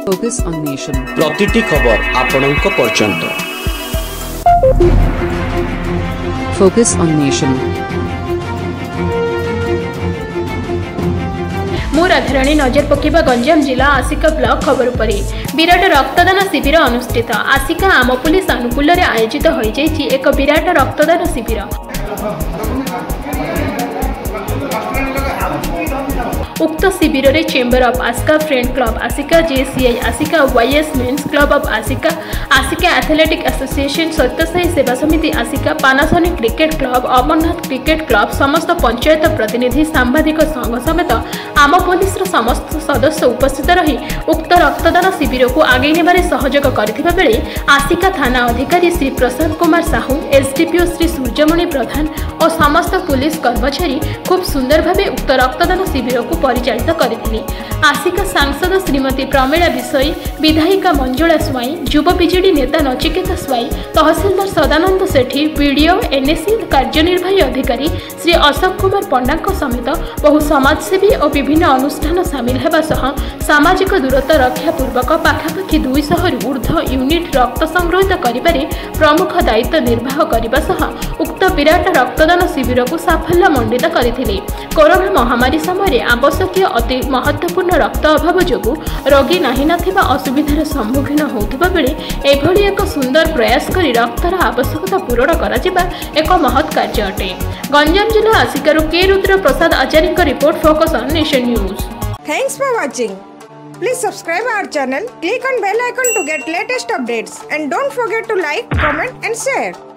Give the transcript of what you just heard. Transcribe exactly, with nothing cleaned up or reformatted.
Focus on Nation. प्रतिटी खबर आपणंक पर्यंत। Focus on Nation. मु राधाराणी नजर पकेबा गंजाम जिला आसिका ब्लॉक खबर पर विराट रक्तदान शिविर अनुष्ठित। आसिका आम पुलिस अनुकूल आयोजित हो एक विराट रक्तदान शिविर। उक्त शिविर में chamber of Asika friend club Asika JCI Asika YS men's club of Asika Asika athletic association Sathya Sai समिति Asika Panasonic cricket club Amarnath cricket club समस्त पंचायत प्रतिनिधि सांबादिक संघ समेत आम पुलिस समस्त सदस्य उपस्थित रही उक्त रक्तदान शिविर को आगे नेबारे सहयोग करथिबा बेले आसिका थाना अधिकारी श्री प्रशांत कुमार साहू एसडीपीओ श्री सूर्यमणि प्रधान और समस्त पुलिस कर्मचारी खूब सुंदर भावे उक्त रक्तदान शिविर को परिचालित करथिले। आसिका सांसद श्रीमती प्रमीला विषयी विधायिका मंजुला स्वाई युव बीजेडी नेता नचिकेता स्वाई तहसीलदार सदानंद सेठी पीडीओ एनएससी कार्यनिर्वाही अधिकारी श्री अशोक कुमार पंडा समेत बहु समाजसेवी और विभिन्न अनुष्ठान सामिल होगा सह सामाजिक दूरत्व रक्षा पूर्वक पाखापाखि दुईश ऊर्ध्व यूनिट रक्त संग्रहित करिबारे प्रमुख दायित्व निर्वाह करने सह उक्त विराट रक्तदान शिविर को साफल्य मंडित करथिले। कोरोना महामारी समय आवश्यक अति महत्वपूर्ण रक्त अभाव जोगु रोगी नाही नथिबा असुविधार सम्मुखीन होउथबा बेले एभली एक सुंदर प्रयास करी रक्तर आवश्यकता पूरण कराजिबा एक महत् कार्य अटे। गंजाम जिला आसिकारु K Rudra Prasad Acharya report focus on nation news. Thanks for watching. Please subscribe our channel, click on bell icon to get latest updates, and don't forget to like, comment and share.